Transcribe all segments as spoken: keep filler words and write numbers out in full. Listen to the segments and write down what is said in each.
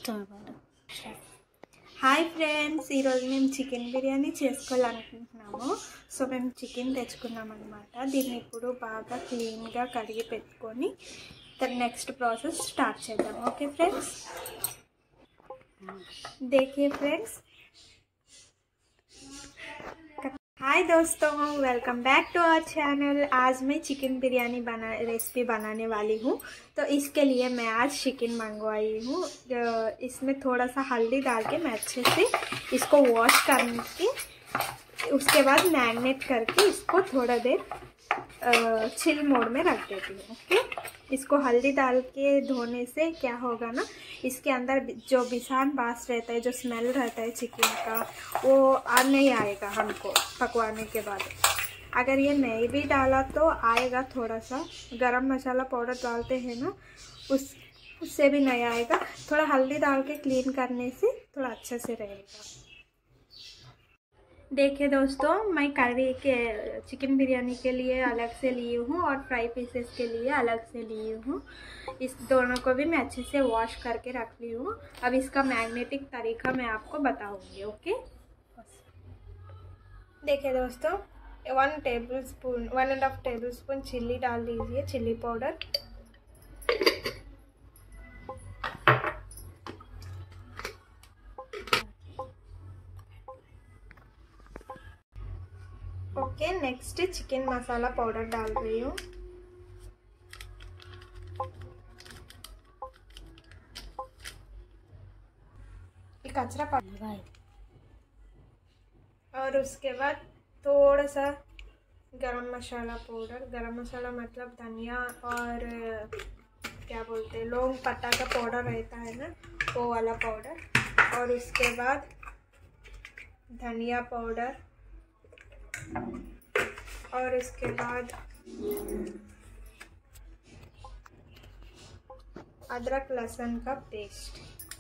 Hi friends, ఈరోజు మేము chicken biryani చేసుకోవాలనుకుంటున్నాము. సో మేము చికెన్ తెచ్చుకున్నాం అనమాట. దీన్ని ఇప్పుడు బాగా క్లీన్గా కడిగి పెట్టుకొని దాని నెక్స్ట్ ప్రాసెస్ స్టార్ట్ చేద్దాం. ఓకే फ्रेंड्स, देखिए फ्रेंड्स. हाय दोस्तों, welcome back to our channel. आज मैं चिकन बिरयानी बना रेसिपी बनाने वाली हूँ. तो इसके लिए मैं आज चिकन मंगवाई हूँ. इसमें थोड़ा सा हल्दी डाल के मैं अच्छे से इसको वॉश करके उसके बाद मैरिनेट करके इसको थोड़ा देर चिल मोड में रख देती हूँ. ओके, इसको हल्दी डाल के धोने से क्या होगा ना, इसके अंदर जो बिसान बास रहता है, जो स्मेल रहता है चिकन का, वो आ नहीं आएगा हमको पकवाने के बाद. अगर ये नहीं भी डाला तो आएगा. थोड़ा सा गरम मसाला पाउडर डालते हैं ना, उस उससे भी नहीं आएगा. थोड़ा हल्दी डाल के क्लीन करने से थोड़ा अच्छे से रहेगा. देखिए दोस्तों, मैं करी के चिकन बिरयानी के लिए अलग से ली हूँ और फ्राई पीसेस के लिए अलग से ली हूँ. इस दोनों को भी मैं अच्छे से वॉश करके रख ली हूँ. अब इसका मैग्नेटिक तरीका मैं आपको बताऊँगी. ओके, देखिए दोस्तों, one table spoon one and half table spoon chilli डाल दीजिए, chilli powder. Okay, next chicken masala powder डाल रही हूँ. ये कचरा पाउडर. और उसके बाद थोड़ा सा गरम मसाला पाउडर. गरम मसाला मतलब धनिया और क्या बोलते हैं, लौंग पत्ता का पाउडर रहता है ना, वो वाला पाउडर. और उसके बाद धनिया पाउडर. और इसके बाद अदरक लहसुन का पेस्ट.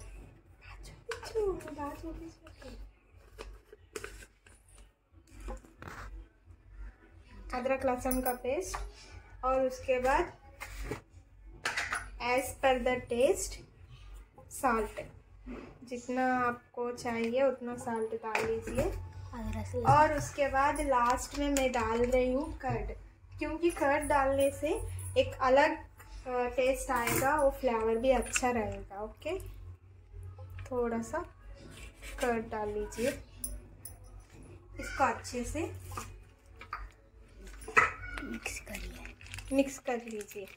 अदरक लहसुन का पेस्ट. और उसके बाद as per the test salt. जितना आपको चाहिए उतना साल्ट डाल लीजिए. और उसके बाद लास्ट में मैं डाल रही हूँ कर्ड, क्योंकि कर्ड डालने से एक अलग टेस्ट आएगा, वो फ्लेवर भी अच्छा रहेगा. ओके, थोड़ा सा कर्ड डाल लीजिए. इसको अच्छे से मिक्स करिए मिक्स कर लीजिए.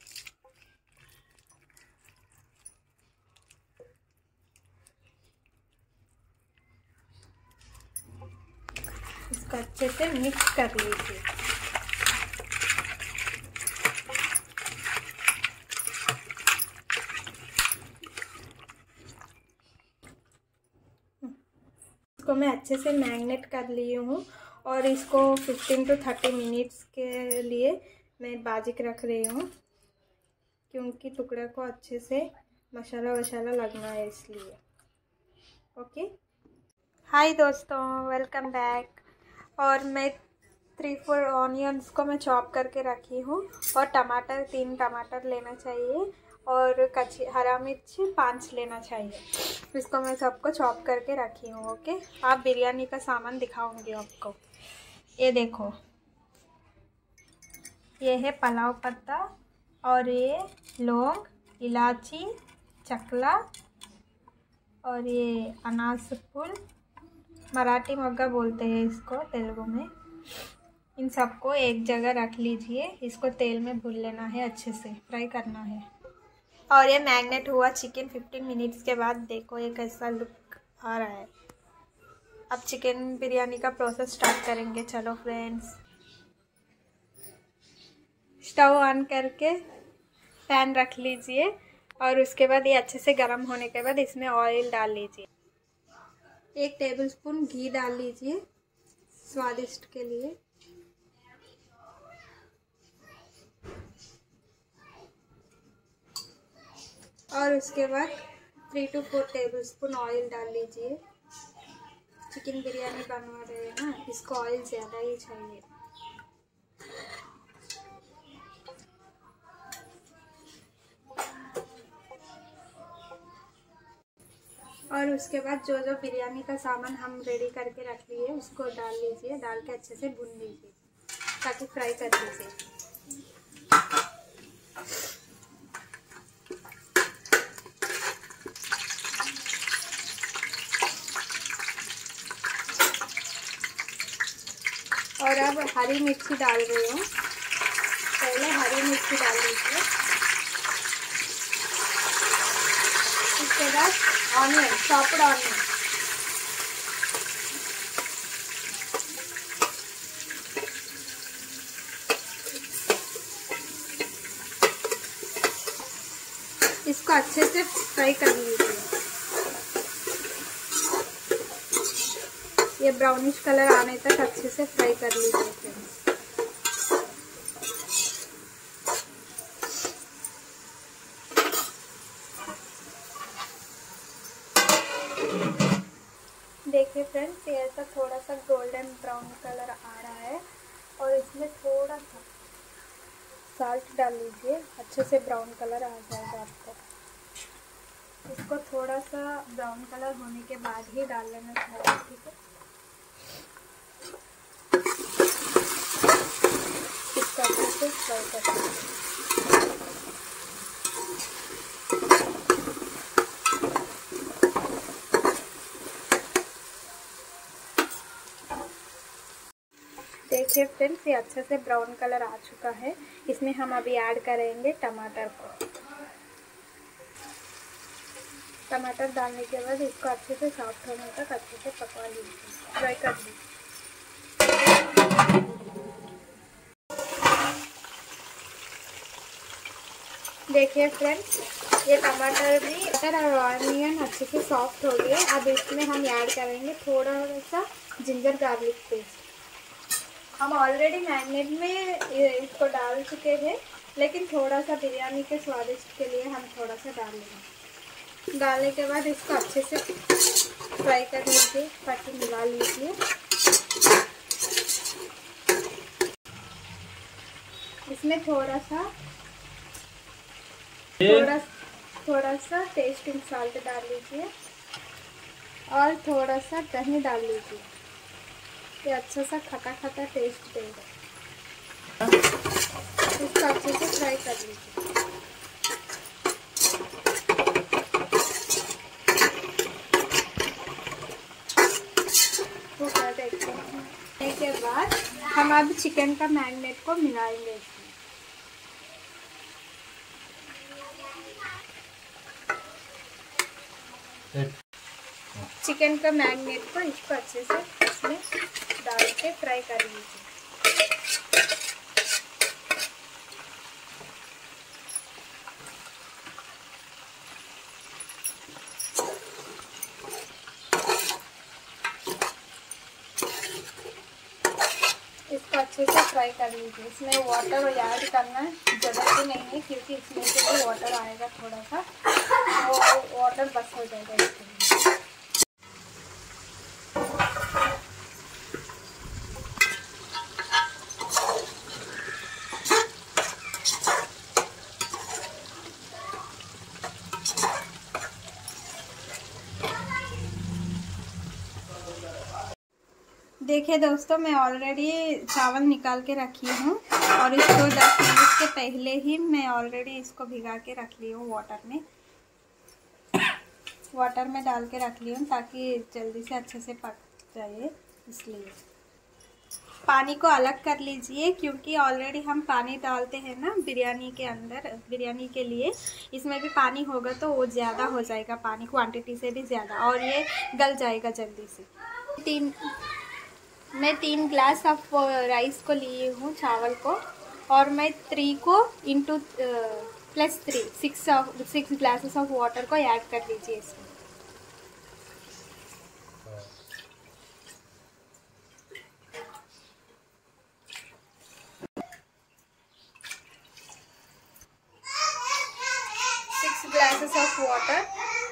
इसको अच्छे से मिक्स कर लीजिए. इसको मैं अच्छे से मैरिनेट कर ली हूँ और इसको फिफ्टीन टू थर्टी मिनट्स के लिए मैं बाजिक रख रही हूँ, क्योंकि टुकड़े को अच्छे से मसाला वसाला लगना है इसलिए. ओके, हाय दोस्तों, वेलकम बैक. और मैं थ्री फोर ऑनियंस को मैं चॉप करके रखी हूँ. और टमाटर, तीन टमाटर लेना चाहिए. और कच्ची हरा मिर्च पाँच लेना चाहिए. इसको मैं सबको चॉप करके रखी हूँ. ओके, आप बिरयानी का सामान दिखाऊंगी आपको. ये देखो, ये है पुलाव पत्ता. और ये लौंग, इलायची, चकला. और ये अनास फूल, मराठी मोग्गा बोलते हैं इसको तेलुगु में. इन सबको एक जगह रख लीजिए. इसको तेल में भून लेना है, अच्छे से फ्राई करना है. और ये मैरिनेट हुआ चिकन फिफ्टीन मिनट्स के बाद देखो ये कैसा लुक आ रहा है. अब चिकन बिरयानी का प्रोसेस स्टार्ट करेंगे. चलो फ्रेंड्स, स्टव ऑन करके पैन रख लीजिए. और उसके बाद ये अच्छे से गर्म होने के बाद इसमें ऑयल डाल लीजिए. एक टेबलस्पून घी डाल लीजिए स्वादिष्ट के लिए. और उसके बाद three two four tablespoon oil डाल लीजिए. चिकन बिरयानी बनवा रहे हैं ना, इसको ऑयल ज़्यादा ही चाहिए. और उसके बाद जो जो बिरयानी का सामान हम रेडी करके रख लिए उसको डाल लीजिए, डाल के अच्छे से भून लीजिए ताकि फ्राई कर लीजिए। और अब हरी मिर्ची डाल रही हूँ, पहले हरी मिर्ची डाल लीजिए, उसके बाद ऑनियन, चॉप्ड ऑनियन, इसको अच्छे से फ्राई कर लीजिए। ये ब्राउनिश कलर आने तक अच्छे से फ्राई कर लीजिए फ्रेंड्स। देखिए फ्रेंड्स, ये ऐसा थोड़ा सा गोल्डन ब्राउन कलर आ रहा है और इसमें थोड़ा सा साल्ट डाल लीजिए, अच्छे से ब्राउन कलर आ जाएगा आपको। इसको थोड़ा सा ब्राउन कलर होने के बाद ही डाल लेना चाहिए, ठीक है। इसको अच्छे से फ्राई कर लीजिए। देखिए फ्रेंड्स, ये अच्छे से ब्राउन कलर आ चुका है। इसमें हम अभी ऐड करेंगे टमाटर को। टमाटर डालने के बाद इसको अच्छे से सॉफ्ट होने तक अच्छे से पका लीजिए, फ्राई कर लीजिए। देखिए फ्रेंड्स, ये टमाटर भी टमाटर और ऑनियन अच्छे से सॉफ्ट हो गए। अब इसमें हम ऐड करेंगे थोड़ा सा जिंजर गार्लिक पेस्ट। हम ऑलरेडी मैरिनेट में इसको डाल चुके हैं, लेकिन थोड़ा सा बिरयानी के स्वादिष्ट के लिए हम थोड़ा सा डाल लेंगे। डालने के बाद इसको अच्छे से फ्राई कर लीजिए, ताकि मिला लीजिए। इसमें थोड़ा सा थोड़ा थोड़ा सा टेस्टिंग सॉल्ट डाल लीजिए और थोड़ा सा दही डाल लीजिए। ये अच्छा सा खटा खटा टेस्ट देगा। इसको अच्छे से फ्राई कर लीजिए। वो कर देखते हैं। के बाद हम अब चिकन का मैरिनेट को मिलाएंगे इसमें। चिकन का मैरिनेट को इसको अच्छे से इसमें डाल के फ्राई कर लीजिए। इसको अच्छे से फ्राई कर लीजिए। इसमें वाटर ऐड करना ज़रूरत ही नहीं है, क्योंकि इसमें से भी वाटर आएगा थोड़ा सा, वो वाटर बस हो जाएगा इसके लिए। देखिए दोस्तों, मैं ऑलरेडी चावल निकाल के रखी हूँ और इसको दस मिनट के पहले ही मैं ऑलरेडी इसको भिगा के रख ली हूँ वाटर में वाटर में डाल के रख ली हूँ, ताकि जल्दी से अच्छे से पक जाए। इसलिए पानी को अलग कर लीजिए, क्योंकि ऑलरेडी हम पानी डालते हैं ना बिरयानी के अंदर। बिरयानी के लिए इसमें भी पानी होगा तो वो ज़्यादा हो जाएगा, पानी क्वांटिटी से भी ज़्यादा, और ये गल जाएगा जल्दी से। तीन मैं तीन ग्लास ऑफ राइस को लिए हूँ, चावल को, और मैं थ्री को into plus three six of six glasses of water को ऐड कर लीजिए इसमें। सिक्स ग्लासेस ऑफ वाटर,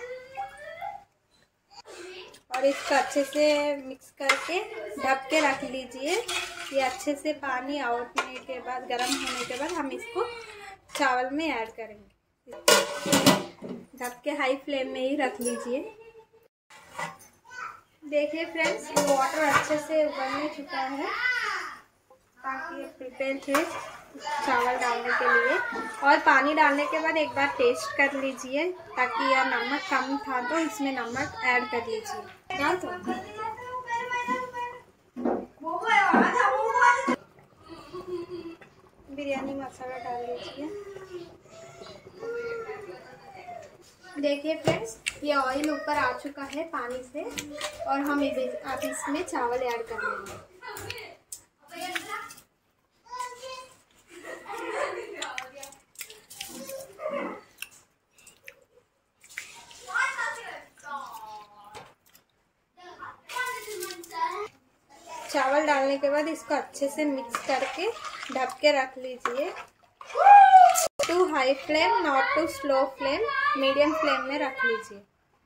और इसको अच्छे से मिक्स करके ढक के रख लीजिए। ये अच्छे से पानी आउट होने के बाद, गर्म होने के बाद हम इसको चावल में ऐड करेंगे। ढक के हाई फ्लेम में ही रख लीजिए। देखिए फ्रेंड्स, ये वाटर अच्छे से उबलने चुका है ताकि ये प्रिपेयर थे चावल डालने के लिए। और पानी डालने के बाद एक बार टेस्ट कर लीजिए, ताकि यह नमक कम था तो इसमें नमक ऐड कर लीजिए। क्या तो बिरयानी मसाला डाल लीजिए। देखिए फ्रेंड्स, ये ऑयल ऊपर आ चुका है पानी से, और हम अब इसमें चावल ऐड कर लेंगे। चावल डालने के बाद इसको अच्छे से मिक्स करके ढक के रख लीजिए। Too high flame, not too slow flame, medium flame में रख लीजिए।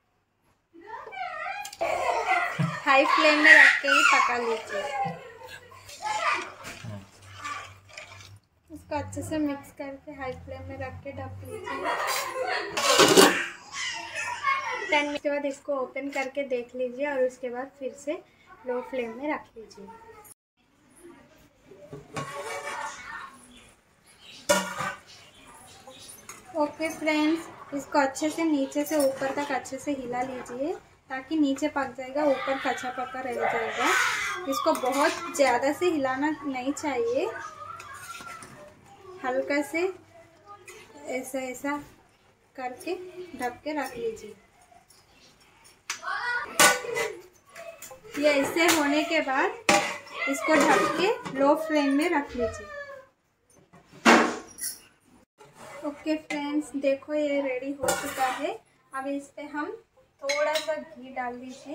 हाई फ्लेम में रख के ही पका लीजिए। इसको अच्छे से मिक्स करके हाई फ्लेम में रख के ढक लीजिए। टेन मिनट के बाद इसको ओपन करके देख लीजिए, और उसके बाद फिर से लो फ्लेम में रख लीजिए। ओके फ्रेंड्स, इसको अच्छे से नीचे से ऊपर तक अच्छे से हिला लीजिए, ताकि नीचे पक जाएगा, ऊपर कच्चा पक्का रह जाएगा। इसको बहुत ज़्यादा से हिलाना नहीं चाहिए, हल्का से ऐसा ऐसा करके ढक के रख लीजिए। ये ऐसे होने के बाद इसको ढक के लो फ्लेम में रख लीजिए। ओके फ्रेंड्स, देखो ये रेडी हो चुका है। अब इस पे हम थोड़ा सा घी डाल दीजिए,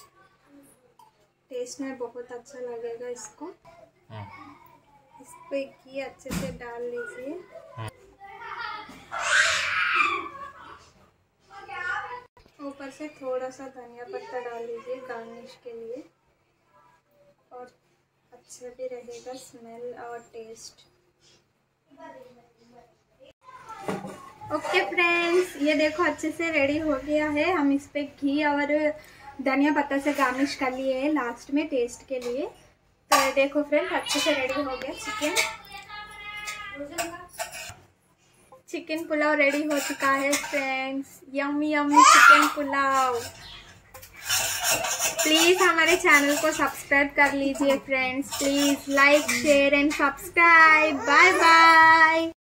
टेस्ट में बहुत अच्छा लगेगा इसको। इस पे घी अच्छे से डाल लीजिए। ऊपर से थोड़ा सा धनिया पत्ता डाल दीजिए गार्निश के लिए, और अच्छा भी रहेगा स्मेल और टेस्ट। ओके फ्रेंड्स, ये देखो अच्छे से रेडी हो गया है। हम इस पे घी और धनिया पत्ता से गार्निश कर लिए हैं लास्ट में टेस्ट के लिए। तो ये देखो फ्रेंड्स, अच्छे से रेडी हो गया चिकन। चिकन पुलाव रेडी हो चुका है friends. Yummy yummy chicken pulao. Please हमारे चैनल को सब्सक्राइब कर लीजिए friends. Please like share and subscribe. Bye bye.